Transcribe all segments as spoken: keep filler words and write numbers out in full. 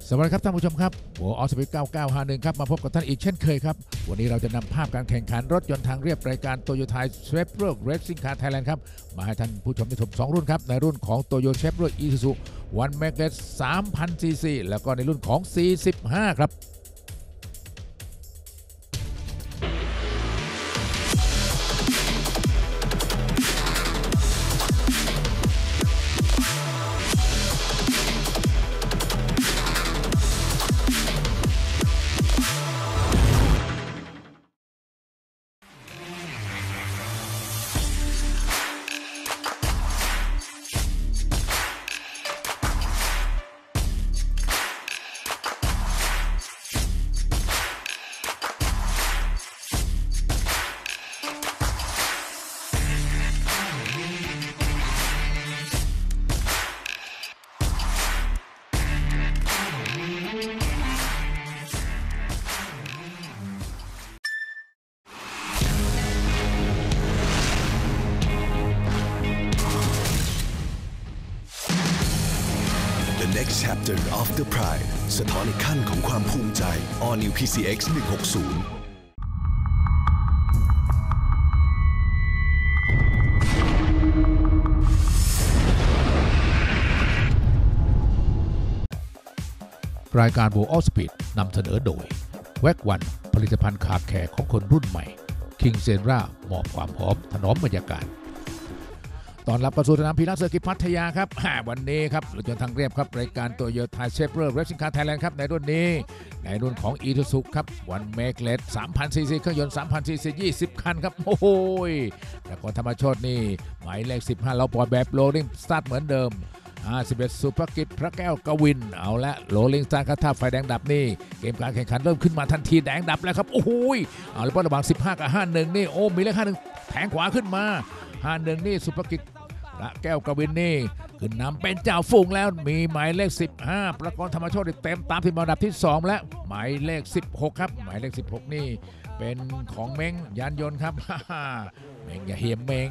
สวัสดีครับท่านผู้ชมครับหัวออสปิดเก้าเก้าห้าหนึ่งครับมาพบกับท่านอีกเช่นเคยครับวันนี้เราจะนำภาพการแข่งขันรถยนต์ทางเรียบรายการ Toyota Chevrolet Racing Car Thailand ครับมาให้ท่านผู้ชมได้ชมสองรุ่นครับในรุ่นของ Toyota Chevrolet Isuzu One Magnet สามพัน ซี ซี แล้วก็ในรุ่นของ สี่สิบห้า ครับ The next chapter of the pride สะท้อนอีกขั้นของความภูมิใจ All New พี ซี เอ็กซ์ หนึ่งหกศูนย์รายการ World of Speed นำเสนอโดยแว็กวันผลิตภัณฑ์คาร์แคร์ของคนรุ่นใหม่ King Sera มอบความหอมถนอมบรรยากาศตอนรับประสู่สนามพีระเซอร์กิตพัทยาครับวันนี้ครับรถยนต์ทางเรียบครับรายการ Toyota Chevrolet Racing Car Thailand ครับในรุ่นนี้ในรุ่นของ Isuzu ครับ One Magnet สามพัน ซี ซี เครื่องยนต์ สามพัน ซี ซี ยี่สิบ คันครับโอ้โหแต่ก่อนธรรมโชตินี่หมายเลขสิบห้าเราปล่อยแบบโรลลิ่งสตาร์ทเหมือนเดิมห้าสิบเอ็ดสุภกิจพระแก้วกวินเอาละโรลลิ่งสตาร์ทครับถ้าไฟแดงดับนี่เกมการแข่งขันเริ่มขึ้นมาทันทีแดงดับแล้วครับโอ้โหเอาแล้วระหว่างสิบห้ากับห้าสิบเอ็ดนี่โอ้มีเลขห้าสิบเอ็ดแทงขวาขึ้นมาห้าสิบเอ็ดนี่สุภกิจพระแก้วกวินนี่ขึ้นนำเป็นเจ้าฝูงแล้วมีหมายเลขสิบห้าประกรณ์ธรรมโชติเต็มตามที่อันดับที่สองและหมายเลขสิบหกครับหมายเลขสิบหกนี่เป็นของเม้งยานยนต์ครับเม้งอย่าเหี่ยมเม้ง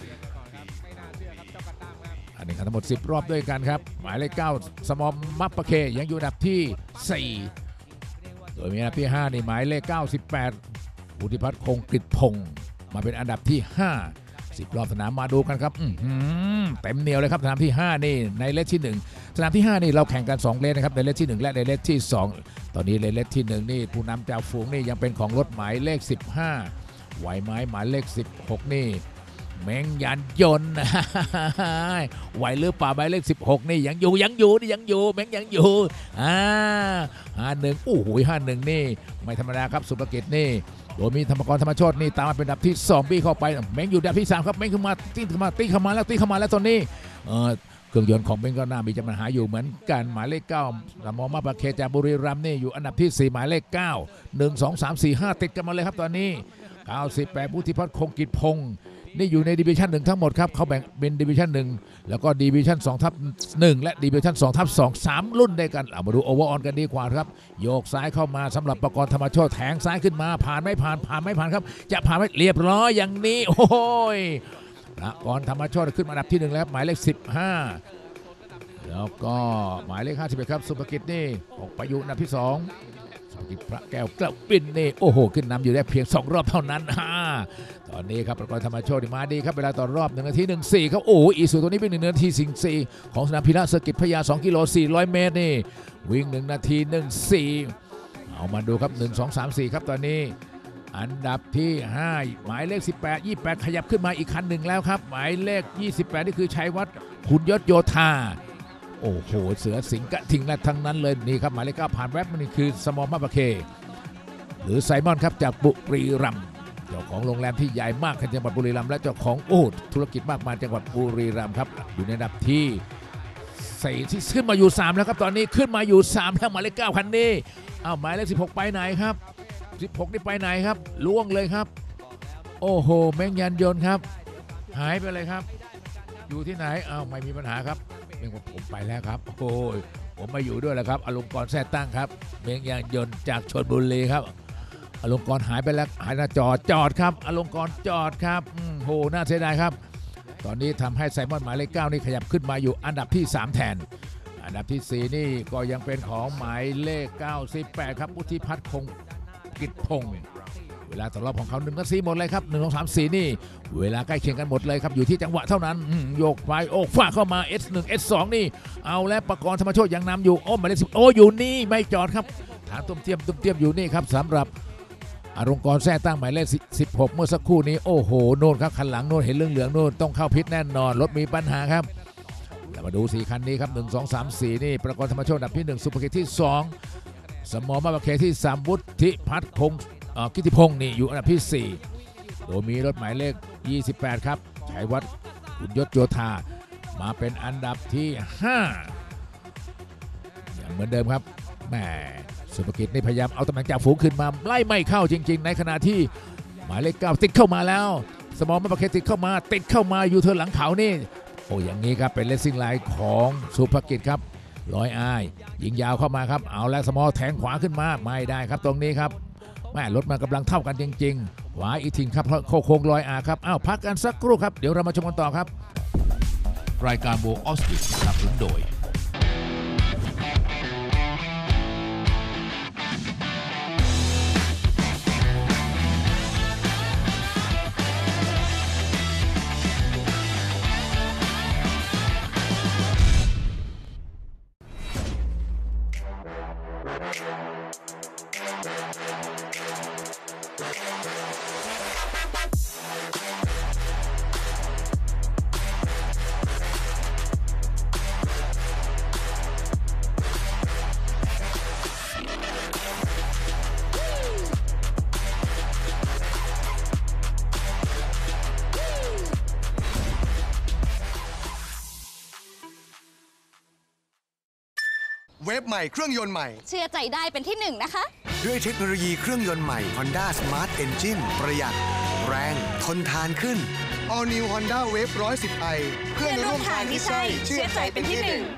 อันนี้ทั้งหมดสิบรอบด้วยกันครับหมายเลขเก้าสมอมมัปปะเคยังอยู่อันดับที่สี่โดยมีอันดับที่ห้านี่หมายเลขเก้าสิบแปดวุฒิพัฒน์คงกฤษพงศ์มาเป็นอันดับที่ห้าสิบรอบสนามมาดูกันครับเต็มเหนียวเลยครับสนามที่ห้านี่ในเลสที่หนึ่งสนามที่ห้านี่เราแข่งกันสองเลสนะครับในเลสที่หนึ่งและในเลสที่สองตอนนี้ในเลสที่หนึ่งนี่ผู้นำจากฝูงนี่ยังเป็นของรถหมายเลขสิบห้าไหวไม้หมายเลขสิบหกนี่เม้งยานยนต์ไหวหรือเปล่าหมายเลขสิบหกนี่ยังอยู่ยังอยู่นี่ยังอยู่เม้งยังอยู่อ่าห้าหนึ่งโอ้โหห้าหนึ่งนี่ไม่ธรรมดาครับสุภกิจนี่โดยมีธรรมกรธรรมโชตินี่ตามมาเป็นอันดับที่สองบี้เข้าไปเม้งอยู่อันดับที่สามครับเม้งขึ้นมาตีขึ้นมาตีเข้ามาแล้วตีเข้ามาแล้วตอนนี้เออเครื่องยนต์ของเม้งก็น่ามีปัญหาอยู่เหมือนกันหมายเลขเก้าสมอมาปะเคจากบุรีรัมย์นี่อยู่อันดับที่สี่หมายเลขเก้า หนึ่ง สอง สาม สี่ ห้าติดกันมาเลยครับตอนนี้เก้าสิบแปดวุฒิพัฒน์คงกิจพงศ์นี่อยู่ในดิวิชั่นหนึ่งทั้งหมดครับเขาแบ่งเป็นดิวิชั่นหนึ่งแล้วก็ดิวิชั่นสองทับหนึ่งและดิวิชั่นสองทับสอง สามรุ่นด้วยกันเอามาดูโอเวอร์ออนกันดีกว่าครับโยกซ้ายเข้ามาสำหรับประกรณ์ธรรมโชติแทงซ้ายขึ้นมาผ่านไม่ผ่านผ่านไม่ผ่านครับจะผ่านไม่เรียบร้อยอย่างนี้โอ้ยประกรณ์ธรรมโชติขึ้นมาอันดับที่หนึ่งแล้วหมายเลขสิบห้าแล้วก็หมายเลขห้าสิบเอ็ดครับสุภกิจนี่ออกไปอยู่อันดับที่สองพระแก้วกระปินนี่โอ้โหขึ้นนำอยู่ได้เพียงสองรอบเท่านั้นตอนนี้ครับประกรณ์ธรรมโชติมาดีครับเวลาต่อรอบหนึ่งนาทีหนึ่งสี่ครับโอ้อีสูตัวนี้วิ่งหนึ่งนาทีสิงสี่ของสนามพีระเซอร์กิตพญาสองกิโลสี่ร้อยเมตรนี่วิ่งหนึ่งนาทีหนึ่งสี่เอามาดูครับหนึ่ง สอง สาม สี่ครับตอนนี้อันดับที่ห้าหมายเลขสิบแปด ยี่สิบแปดขยับขึ้นมาอีกคันหนึ่งแล้วครับหมายเลขยี่สิบแปดนี่คือชัยวัฒน์ขุนยศโยธาโอ้โหเสือสิงกะทิงและทั้งนั้นเลยนี่ครับหมายเลขเก้าผ่านแวบนี่คือสมอมาปะเคหรือไซมอนครับจากบุรีรัมย์เจ้าของโรงแรมที่ใหญ่มากในจังหวัดบุรีรัมย์และเจ้าของโอ้ธุรกิจมากมายจังหวัดบุรีรัมย์ครับอยู่ในอันดับที่สี่ที่ขึ้นมาอยู่สามแล้วครับตอนนี้ขึ้นมาอยู่สามแล้วหมายเลขเก้าคันนี้อ้าวหมายเลขสิบหกไปไหนครับสิบหกนี่ไปไหนครับล่วงเลยครับโอ้โหแมงยันยนต์ครับหายไปเลยครับอยู่ที่ไหนอ้าวไม่มีปัญหาครับเมงผมไปแล้วครับโอ้ยผมมาอยู่ด้วยแล้วครับอลงกรณ์แท้ตั้งครับเมงยันยนต์จากชลบุรีครับอลงกรณ์หายไปแล้วหายหน้าจอจอดครับอลงกรณ์จอดครับโหน่าเสียดายครับตอนนี้ทำให้ไซมอนหมายเลขเก้านี่ขยับขึ้นมาอยู่อันดับที่สามแทนอันดับที่สี่นี่ก็ยังเป็นของหมายเลขเก้าสิบแปดครับวุฒิพัฒน์คงกิจพงศ์เวลาต่อรอบของเขาหนึ่งกับสี่หมดเลยครับหนึ่ง สอง สาม สี่นี่เวลาใกล้เคียงกันหมดเลยครับอยู่ที่จังหวะเท่านั้นโยกไปโอ้ฟาเข้ามา เอส หนึ่ง เอส สอง นี่เอาแล้วประกรณ์ธรรมโชติยังนำอยู่โอ้หมายเลขสิบโอ้อยู่นี่ไม่จอดครับฐานตุ้มเตียมตุ้มเตียมอยู่นี่ครับสำหรับอรงกรแท้ตั้งหมายเลขสิบหกเมื่อสักครู่นี้โอ้โหโน่นครับคันหลังโน่นเห็นเหลืองๆโน่นต้องเข้าพิษแน่นอนรถมีปัญหาครับแล้วมาดูสี่คันนี้ครับหนึ่ง สอง สาม สี่นี่ประกรณ์ธรรมโชติอันดับที่หนึ่งสุภกิจที่สองสมอมาบาเคที่สามวุฒิพัฒน์พงศ์กิติพงศ์นี่อยู่อันดับที่สี่โดยมีรถหมายเลขยี่สิบแปดครับชัยวัฒน์อุยศโยธามาเป็นอันดับที่ห้าอย่างเหมือนเดิมครับแหมสุภกิจนี่พยายามเอาตำแหน่งจ่าฝูงขึ้นมาไล่ไม่เข้าจริงๆในขณะที่หมายเลขเก้าติดเข้ามาแล้วสมองมาประเคนติดเข้ามาติดเข้ามาอยู่เทิร์นหลังเขานี่โอ้อย่างนี้ครับเป็นเลสซิ่งไลน์ของสุภกิจครับร้อยอายยิงยาวเข้ามาครับเอาแล้วสมอแทงขวาขึ้นมาไม่ได้ครับตรงนี้ครับแม่รถมันกำลังเท่ากันจริงๆขวาอีกทีครับโค้งลอยอาครับอ้าวพักกันสักครู่ครับเดี๋ยวเรามาชมกันต่อครับรายการโบออสติสสนับสนุนโดยเวฟใหม่เครื่องยนต์ใหม่เชื่อใจได้เป็นที่หนึ่งนะคะด้วยเทคโนโลยีเครื่องยนต์ใหม่ Honda Smart Engine ประหยัดแรงทนทานขึ้น All New Honda Wave หนึ่งร้อยสิบไอเพื่อนร่วมทางที่ใช่เชื่อใจเป็นที่หนึ่ง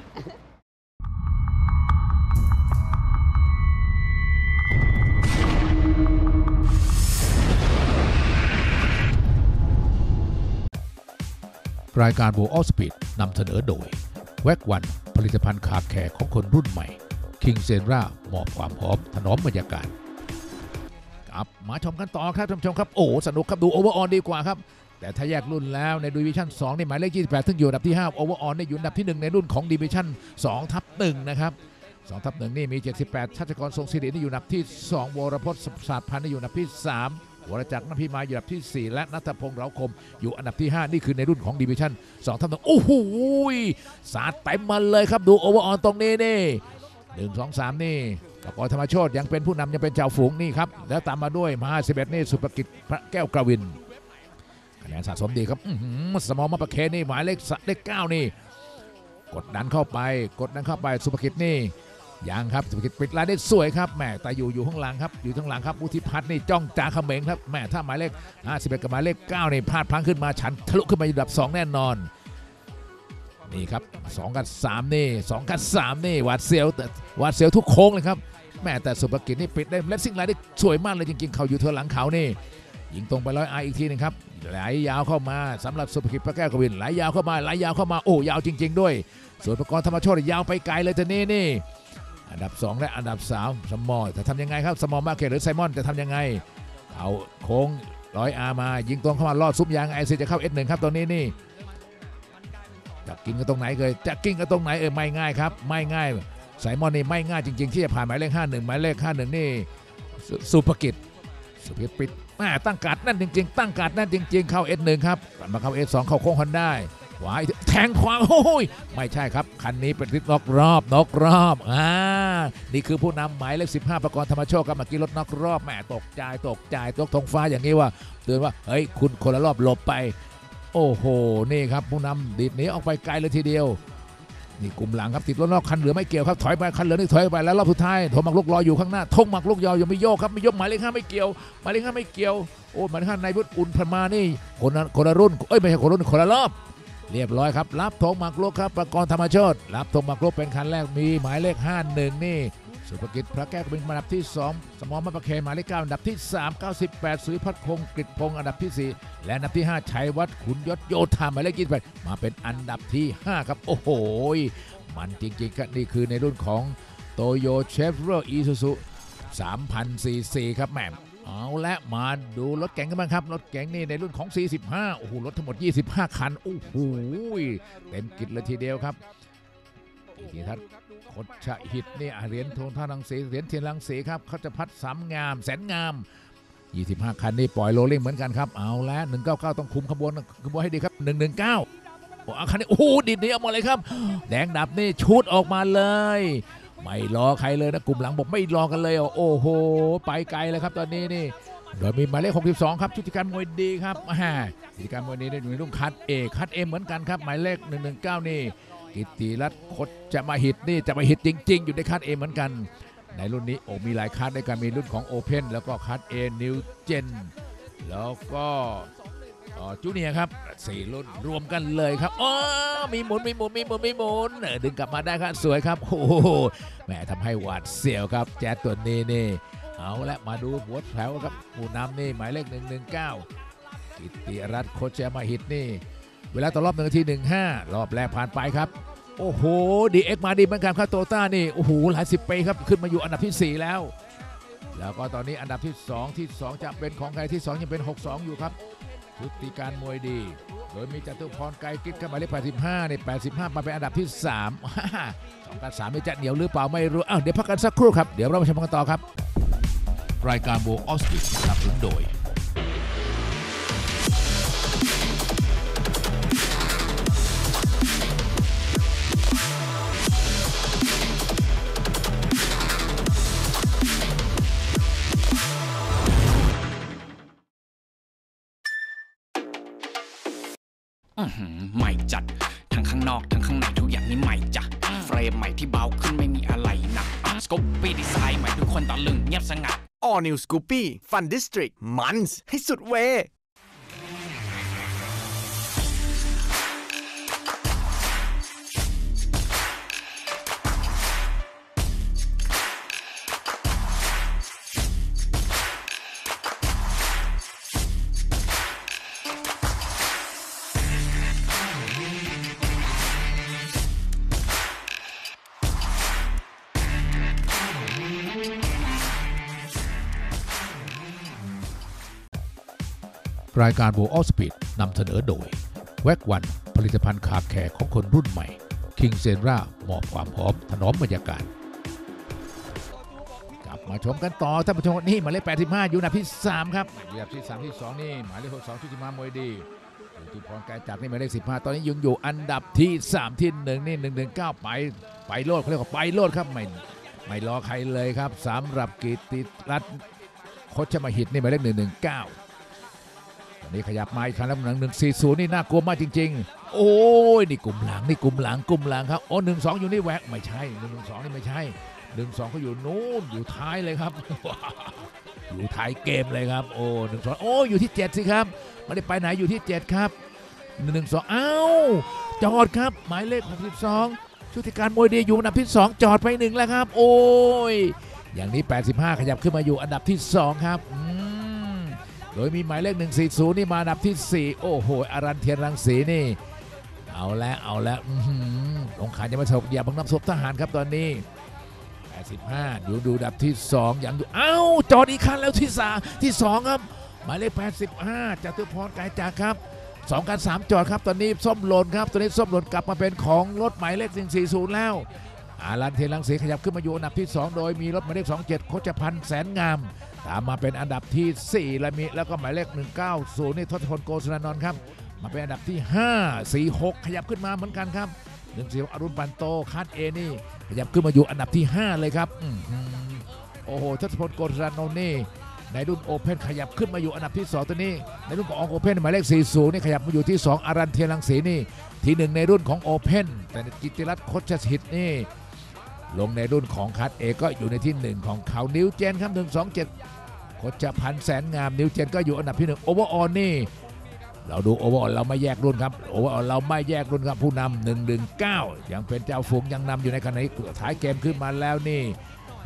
รายการโบออสปีดนำเสนอโดยแว็กวันผลิตภัณฑ์คาแคร์ของคนรุ่นใหม่คิงเซนร่ามอบความหอมถนอมบรรยากาศครับมาชมกันต่อครับท่านผู้ชมครับโอ้สนุกครับดูโอเวอร์ออลดีกว่าครับแต่ถ้าแยกรุ่นแล้วในดิวิชั่นสองในหมายเลขยี่สิบแปดซึ่งอยู่อันดับที่ห้าโอเวอร์ออลในอยู่อันดับที่หนึ่งในรุ่นของดิวิชั่นสองทับหนึ่งนะครับสองทับหนึ่งนี่มีเจ็ดสิบแปดชัชกรทรงศิรินี่อยู่อันดับที่สองวรพจน์ศาสตร์พันธ์นี่อยู่อันดับที่สามวรจักรนภิมาอยู่อันดับที่สี่และณัฐพงษ์เหลาคมอยู่อันดับที่ห้านี่คือในรุ่นของดิวิชั่นสองทับหนึ่งโอ้โหสาดเต็มมาเลยครับดูโอเวอร์ออลตรงนี้นี่หนึ่ง สอง สามนี่ประกรณ์ธรรมโชติยังเป็นผู้นำยังเป็นเจ้าฝูงนี่ครับแล้วตามมาด้วยมหาสิบเอ็ดนี่สุภกิจพระแก้วกวินคะแนนสะสมดีครับสมองมาประเคนนี่หมายเลขเลขเก้านี่กดดันเข้าไปกดดันเข้าไปสุภกิจนี่ยังครับสุภกิจปิดลายได้สวยครับแม่แต่อยู่อยู่ข้างหลังครับอยู่ข้างหลังครับวุฒิพัฒน์นี่จ้องจ่าเขมงครับแม่ถ้าหมายเลขห้าสิบเอ็ดกับหมายเลขเก้านี่พลาดพลั้งขึ้นมาฉันทะลุขึ้นมาอยู่อันดับสองแน่นอนนี่ครับสองกับสามนี่สองกับสามนี่หวาดเสียวหวาดเสียวทุกโค้งเลยครับแม่แต่สุภกิจนี่ปิดได้เลสซิ่งไลน์ได้สวยมากเลยจริงๆเขาอยู่เธอหลังเขานี่ยิงตรงไปร้อยไออีกทีนึงครับไหลยาวเข้ามาสำหรับสุภกิจพระแก้วกวินไหลยาวเข้ามาไหลยาวเข้ามาโอ้ยาวจริงๆด้วยส่วนประกรณ์ธรรมโชติยาวไปไกลเลยทีนี้นี่อันดับสองและอันดับสามสมอจะทำยังไงครับสมอมาเกตหรือไซมอนจะทำยังไงเอาโค้งร้อยอาร์มายิงตรงเข้ามาลอดซุ้มยางไอซีจะเข้า เอส หนึ่ง ครับตอนนี้นี่จะกินกันตรงไหนเลยจะกินกันตรงไหนเออไม่ง่ายครับไม่ง่ายไซมอนนี่ไม่ง่ายจริงๆที่จะผ่านหมายเลขห้าสิบเอ็ดหมายเลขห้าสิบเอ็ดนี่สุภกิจสุภกิจปิดแม่ตั้งการนั่นจริงๆตั้งการนั่นจริงๆเข้า เอส หนึ่ง ครับมาเข้า เอส สอง เข้าโค้งฮอนด้าขวาแทงขวาโอ้ยไม่ใช่ครับคันนี้เป็นทิศนอกรอบนอกรอบอ่านี่คือผู้นำหมายเลขสิบห้าประกรณ์ธรรมโชติครับเมื่อกี้รถนอกรอบแหมตกใจตกใจตกทงฟ้าอย่างนี้ว่าเตือนว่าเฮ้ยคุณคนละรอบหลบไปโอ้โหนี่ครับผู้นำดิดหนีออกไปไกลเลยทีเดียวนี่กลุ่มหลังครับติดรถนอกคันเหลือไม่เกี่ยวครับถอยไปคันเหลือนี่ถอยไปแล้วรอบสุดท้ายธงหมักลุกรออยู่ข้างหน้าธงหมักลุกยาวยังไม่โยกครับไม่ยกหมายเลขห้าไม่เกี่ยวหมายเลขห้าไม่เกี่ยวโอ้หมายเลขห้านายวุฒิอุ่นพมานี่คนคนละรุ่นเอ้ยไม่ใช่คนรุ่นคนละรอบเรียบร้อยครับรับธงหมากรุกครับประกรณ์ธรรมโชติรับธงหมากรุกเป็นคันแรกมีหมายเลขห้าสิบเอ็ดนี่สุภกิจพระแก้วเป็นอันดับที่สองสมอมัปปะเคหมายเลขเก้าอันดับที่สามเก้าสิบแปดสุริพัฒน์คงกฤษพงศ์อันดับที่สี่และอันดับที่ห้าชัยวัฒน์ขุนยศโยธาหมายเลขยี่สิบแปดมาเป็นอันดับที่ห้าครับโอ้โหมันจริงๆครับนี่คือในรุ่นของโตโยเชฟโรอีซูซูสามพันซีซีครับแม่เอาและมาดูรถเก๋งกันบ้างครับรถเก๋งนี่ในรุ่นของสี่สิบห้าโอ้โหรถทั้งหมดยี่สิบห้าคันโอ้โหเต็มกิจเลยทีเดียวครับอีกทีทัศน์คดชะหิตนี่เหรียญทองท่ารังสีเหรียญเทียนรังสีครับเขาจะพัดสามงามแสนงามยี่สิบห้าคันนี่ปล่อยโรลลิ่งเหมือนกันครับเอาแล้วหนึ่งเก้าเก้าต้องคุมขบวนขบวนให้ดีครับหนึ่งหนึ่งเก้าโอ้คันนี้โอ้โหดิดนี้เอามาเลยครับแดงดับนี่ชุดออกมาเลยไม่รอใครเลยนะกลุ่มหลังบอกไม่รอกันเลยโอ้โหไปไกลเลยครับตอนนี้นี่โดยมีหมายเลขหกสิบสองครับชุติการมวยดีครับชุติการมวยดีได้อยู่ในรุ่นคัดเอคัดเอเหมือนกันครับหมายเลขหนึ่งหนึ่งเก้านี่กิตติรัตน์คดจะมาฮิตนี่จะมาฮิตจริงๆอยู่ในคัดเอเหมือนกันในรุ่นนี้โอ้มีหลายคัดในการมีรุ่นของโอเพนแล้วก็คัดเอนิวเจนแล้วก็จูเนียร์ครับสี่รุ่นรวมกันเลยครับอ๋อมีหมุนมีหมุนมีหมุนมีหมุนดึงกลับมาได้ครับสวยครับโอ้โหแหมทำให้หวาดเสียวครับแจ๊สตัวนี้นี่เอาละมาดูหัวแถวครับผู้นำนี่หมายเลขหนึ่งหนึ่งเก้ากิตติรัตน์คดจะมาฮิตนี่เวลาต่อรอบหนึ่งนาทีหนึ่งห้ารอบแรกผ่านไปครับโอ้โหดีเอ็กมาดีเหมือนกันครับโตต้านี่โอ้โหหลายสิบปีครับขึ้นมาอยู่อันดับที่สี่แล้วแล้วก็ตอนนี้อันดับที่สองที่สองจะเป็นของใครที่สองยังเป็นหกสองอยู่ครับชุติการมวยดีโดยมีจตุพรไกรกิ๊กเข้ามาเลขแปดสิบห้าในแปดสิบห้ามาเป็นอันดับที่สาม สองกับสามนี่จะเหนียวหรือเปล่าไม่รู้อ้าวเดี๋ยวพักกันสักครู่ครับเดี๋ยวเราไปชมกันต่อครับรายการโบออสติสสนับสนุนโดยใหม่จัดทั้งข้างนอกทั้งข้างในทุกอย่างนี่ใหม่จ้ะเฟรมใหม่ที่เบาขึ้นไม่มีอะไรหนักสกูปปี้ดีไซน์ใหม่ทุกคนตะลึงเงียบสงัด All New Scoopy Fun District มันให้สุดเวรายการโบออสปีดนำเสนอโดยแว็กวันผลิตภัณฑ์คาแคร์ของคนรุ่นใหม่คิงเซนร่ามอบความหอมถนอมบรรยากาศกลับมาชมกันต่อท่านผู้ชมนี่หมายเลขแปดสิบห้าอยู่อันดับที่สามครับอยู่อันดับที่สามที่สองนี่หมายเลขหกสิบสองชุติมามวยดีจตุพรไกรจักรนี่หมายเลขสิบห้าตอนนี้ยังอยู่อันดับที่สามที่หนึ่งนี่หนึ่งหนึ่งเก้าไปไปโลดเขาเรียกว่าไปโลดครับไม่ไม่รอใครเลยครับสำหรับกิตติรัตน์คดจะมาฮิตนี่หมายเลขหนึ่งหนึ่งเก้านี่ขยับมาอีกครั้งแล้วหนึ่งหนึ่งสี่ศูนย์นี่น่ากลัวมากจริงๆโอ้ยนี่กลุ่มหลังนี่กลุ่มหลังกลุ่มหลังครับโอ้หนึ่งสองอยู่นี่แวกไม่ใช่หนึ่งหนึ่งสองนี่ไม่ใช่หนึ่งสองเขาอยู่นู้นอยู่ท้ายเลยครับ อยู่ท้ายเกมเลยครับโอ้หนึ่งสองโอ้อยู่ที่เจ็ดสิครับไม่ได้ไปไหนอยู่ที่เจ็ดครับหนึ่งหนึ่งสองอ้าวจอดครับหมายเลขหกสิบสองชุติการมวยดีอยู่อันดับที่สองจอดไปหนึ่งแล้วครับโอ้ยอย่างนี้แปดสิบห้าขยับขึ้นมาอยู่อันดับที่สองครับโดยมีหมายเลขหนึ่งสี่ศูนย์นี่มาอันดับที่สี่โอ้โหอารันเทียนรังสีนี่เอาแล้วเอาแล้วลงขานจะมาถกอย่าบังน้ำศพทหารครับตอนนี้แปดสิบห้าดูดูอันดับที่สองอย่างอยู่เอ้าจอดอีกคันแล้วที่สามที่สองครับหมายเลขแปดสิบห้าจตุพรไกรจักรครับสองกันสามจอดครับตอนนี้ส้มหล่นครับตอนนี้ส้มหล่นกลับมาเป็นของรถหมายเลขหนึ่งสี่ศูนย์แล้วอารันเทียนรังสีขยับขึ้นมาอยู่อันดับที่สองโดยมีรถหมายเลขสองเจ็ดโคชพันธ์แสนงามตามมาเป็นอันดับที่สี่และมีแล้วก็หมายเลขหนึ่งเก้าศูนย์นี่ทศพลโกศลนนท์ครับมาเป็นอันดับที่ห้า สี่ หกขยับขึ้นมาเหมือนกันครับหนึ่งสี่อรุณปันโตคัดเอนี่ขยับขึ้นมาอยู่อันดับที่ห้าเลยครับโอ้โหทศพลโกศลนนท์นี่ในรุ่นโอเพ่นขยับขึ้นมาอยู่อันดับที่สองตัวนี้ในรุ่นของโอเพ่นหมายเลขสี่สิบนี่ขยับมาอยู่ที่สองอารันเทียนรังสีนี่ที่หนึ่งในรุ่นของโอเพ่นแต่กิตติรัตน์คดชหิตนี่ลงในรุ่นของคัดเอก็อยู่ในที่หนึ่งของเขานิวเจนครับหนึ่งสองเจ็ดโคชพันธ์แสนงามนิวเจนก็อยู่อันดับที่หนึ่งโอเวอร์ออลนี่เราดูโอเวอร์ออลเราไม่แยกรุ่นครับโอเวอร์ออลเราไม่แยกรุ่นครับผู้นำหนึ่งหนึ่งเก้ายังเป็นเจ้าฝูงยังนำอยู่ในขณะนี้ท้ายเกมขึ้นมาแล้วนี่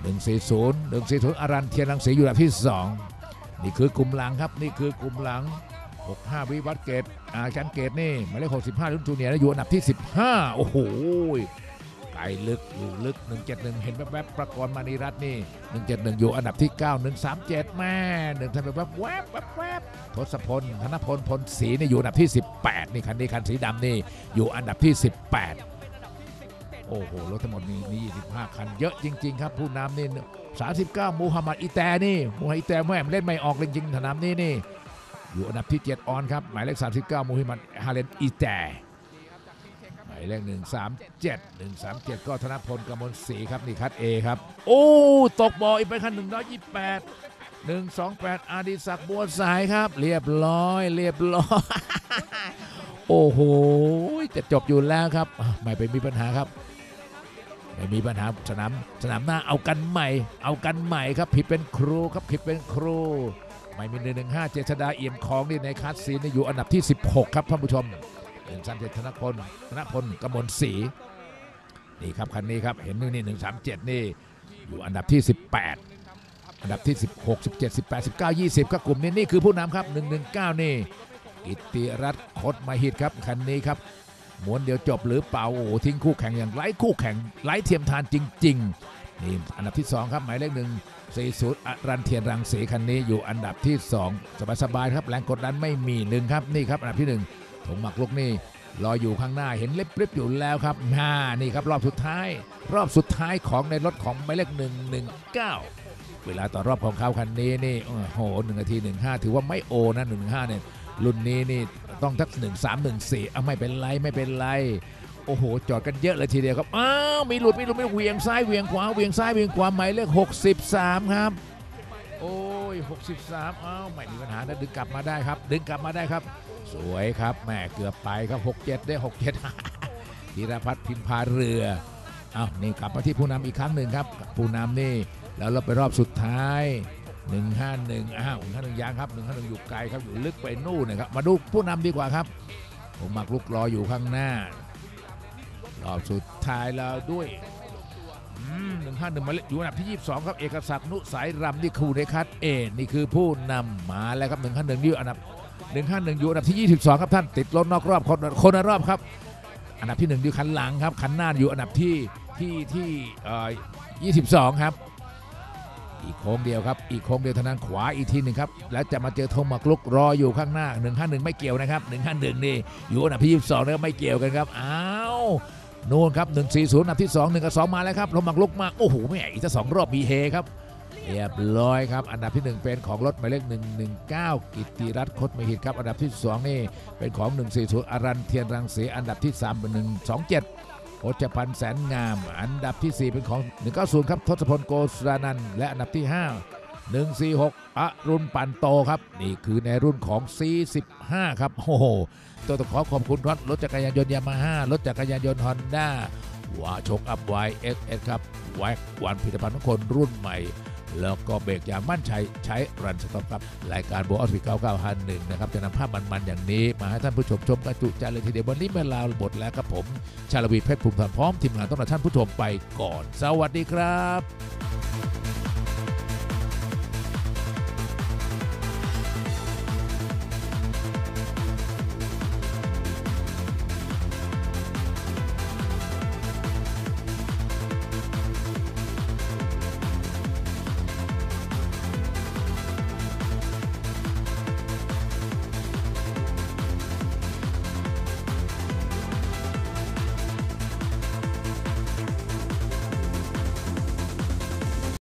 หนึ่งสี่ศูนย์ หนึ่งสี่ศูนย์อารันเทียนรังสีอยู่อันดับที่สองนี่คือกลุ่มหลังครับนี่คือกลุ่มหลังหกสิบห้าวิวัฒน์เกตอาแชมป์เกตนี่หมายเลขหกสิบห้ารุ่นจูเนียร์อยู่อันดับที่สิบห้าโอ้โหไกลลึกอยู่ลึกหนึ่งเจ็ดหนึ่งเห็นแวบๆประกรณ์มณีรัตน์นี่หนึ่งเจ็ดหนึ่งอยู่อันดับที่เก้า หนึ่งสามเจ็ดแม่หนึ่งทำแบบแวบแวบทศพลธนพลพลศรีนี่อยู่อันดับที่สิบแปดนี่คันนี้คันสีดำนี่อยู่อันดับที่สิบแปดโอ้โหรถทั้งหมดนี้ยี่สิบห้าคันเยอะจริงๆครับผู้นำนี่สามสิบเก้ามูฮัมหมัดอิแตนี่มูฮัมหมัดอิแตแม่เล่นไม่ออกจริงๆสนามนี้นี่อยู่อันดับที่เจ็ดออนครับหมายเลขสามสิบเก้ามูฮัมหมัดฮาเลนอิแตหมายเลขหนึ่งสามเจ็ด หนึ่งสามเจ็ดก็ธนพลกมลศรีครับนี่คัด A ครับโอ้ตกบ่ออีกไปคันหนึ่งร้อยยี่สิบแปด หนึ่งสองแปดอดิศักดิ์บัวสายครับเรียบร้อยเรียบร้อยโอ้โหจะจบอยู่แล้วครับไม่เป็นมีปัญหาครับไม่มีปัญหาสนามสนามหน้าเอากันใหม่เอากันใหม่ครับผิดเป็นครูครับผิดเป็นครูไม่มีหนึ่งหนึ่งห้าเจษฎาเอี่ยมของนี่ในคัสซีนอยู่อันดับที่สิบหกครับท่านผู้ชมหนึ่งสามเจ็ดธนพลธนพลกมลศรีนี่ครับคันนี้ครับเห็นนี่หนึ่งสามเจ็ดนี่อยู่อันดับที่สิบแปดอันดับที่สิบหก สิบเจ็ด สิบแปด สิบเก้า ยี่สิบครับกลุ่มนี้นี่คือผู้นำครับหนึ่งหนึ่งเก้านี่กิตติรัตน์คดมาหิตครับคันนี้ครับม้วนเดียวจบหรือเปล่าโอ้ทิ้งคู่แข่งอย่างไร้คู่แข่งไร้เทียมทานจริงๆนี่อันดับที่สองครับหมายเลขหนึ่งสี่ศูนย์อรันเทียนรังสีคันนี้อยู่อันดับที่สองสบายๆครับแรงกดดันไม่มีหนึ่งครับนี่ครับอันดับที่หนึ่งถงหมักลุกนี่รออยู่ข้างหน้าเห็นเล็บปริบอยู่แล้วครับฮ่านี่ครับรอบสุดท้ายรอบสุดท้ายของในรถของหมายเลขหนึ่งหนึ่งเก้าเวลาต่อรอบของเขาคันนี้นี่โอ้โหหนึ่งนาทีหนึ่งห้าถือว่าไม่โอนะหนึ่งห้าเนี่ยรุ่นนี้นี่ต้องทักหนึ่งสามหนึ่งสี่เอาไม่เป็นไรไม่เป็นไรโอ้โหจอดกันเยอะเลยทีเดียวครับอ้าวมีหลุดมีหลุดมีเหวี่ยงซ้ายเหวี่ยงขวาเหวี่ยงซ้ายเหวี่ยงขวาหมายเลขหกสิบสามครับโอ้ยหกสิบสามอ้าวไม่มีปัญหานะดึงกลับมาได้ครับดึงกลับมาได้ครับสวยครับแม่เกือบไปครับหกเจ็ดได้หกเจ็ดธีรพัฒน์พิมพาเรืออ้าวนี่กลับมาที่ผู้นำอีกครั้งหนึ่งครับผู้นำนี่แล้วเราไปรอบสุดท้ายหนึ่งห้าหนึ่งอ้าวหนึ่งห้าหนึ่งยางครับหนึ่งห้าหนึ่งอยู่ไกลครับอยู่ลึกไปนู่นนะครับมาดูผู้นำดีกว่าครับผมมักลุกรออยู่ข้างหน้ารอบสุดท้ายแล้วด้วยหนึ่งห้าหนึ่งมาอยู่อันดับที่ยี่สิบสองครับเอกศักดิ์นุสายรำนี่คู่ในคัดเอนี่คือผู้นำมาแล้วครับหนึ่งห้าหนึ่งอยู่อันดับหนึ่งห้าหนึ่งอยู่อันดับที่ยี่สิบสองครับท่านติดรถนอกรอบคนคนละรอบครับอันดับที่หนึ่งอยู่คันหลังครับคันหน้าอยู่อันดับที่ที่ที่ยี่สิบสองครับอีกโค้งเดียวครับอีกโค้งเดียวทางด้านขวาอีกทีหนึ่งครับแล้วจะมาเจอธงหมักลุกรออยู่ข้างหน้าหนึ่งห้าหนึ่งไม่เกี่ยวนะครับหนึ่งห้าหนึ่งนี่อยู่อันดับที่ยี่สิบสองนะครับไม่เกี่ยวกันครับอ้าวนู่นครับหนึ่งสี่ศูนย์อันดับที่สอง หนึ่งกับสองมาแล้วครับธงหมักลุกมาโอ้โหแม่อีกสักสองรอบมีเฮครับเรียบร้อยครับอันดับที่หนึ่งเป็นของรถหมายเลขหนึ่งหนึ่งเก้ากิตติรัตน์คดมหิตครับอันดับที่สองนี่เป็นของหนึ่งสี่ศูนย์อรันเทียนรังสีอันดับที่สามเป็นหนึ่งสองเจ็ดโอจพันธ์แสนงามอันดับที่สี่เป็นของหนึ่งเก้าศูนย์ครับทศพลโกศรานันท์และอันดับที่ห้าหนึ่งสี่หกอรุณปันโตครับนี่คือในรุ่นของ สี่สิบห้า ครับโอ้โหต้องขอขอบคุณรถจักรยานยนต์ยามาฮ่ารถจักรยานยนต์ฮอนด้าว่าชกอัพไวเอสเอสครับแว็กวันผลิตภัณฑ์ของคนรุ่นใหม่แล้วก็เบรกอย่างมั่นใจใช้รันสต็อปครับรายการโบออสปีเก้าเก้าห้าหนึ่งนะครับจะนำภาพมันๆอย่างนี้มาให้ท่านผู้ชมชมกันจุใจเลยทีเดียววันนี้เวลาหมดแล้วครับผมชาลวีเพชรภูมิธรพร้อมทีมงานต้อนรับท่านผู้ชมไปก่อนสวัสดีครับ